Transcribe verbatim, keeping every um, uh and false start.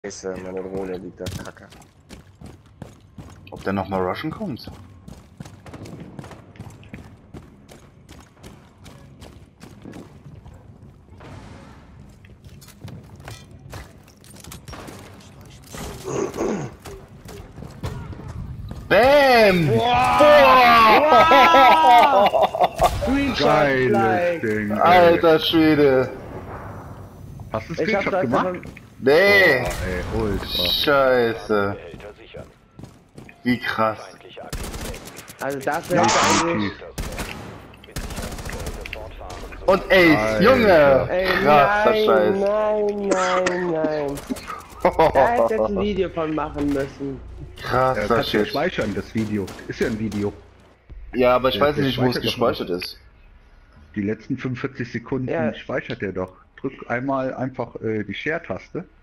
Scheiße, meine Drohne liegt da kacke. Ob der nochmal rushen kommt? Bam! Boah! Wow! Geiles Ding, ey. Alter Schwede! Hast du Ich hab Screenshot das gemacht? aber- Nee! Boah, ey, ultra. Scheiße! Wie krass! Also das Ja, wäre definitiv. eigentlich... Und Ace, Alter. Junge! Ey, Krasser nein, Scheiß! nein, nein, nein. Da hätte jetzt ein Video von machen müssen. Ja, Krasser kannst du ja Shit. speichern, das Video. Ist ja ein Video. Ja, aber ich Der- weiß der nicht, wo es speichert doch mal. gespeichert ist. Die letzten fünfundvierzig Sekunden Ja. speichert er doch. Drück einmal einfach äh, die Share-Taste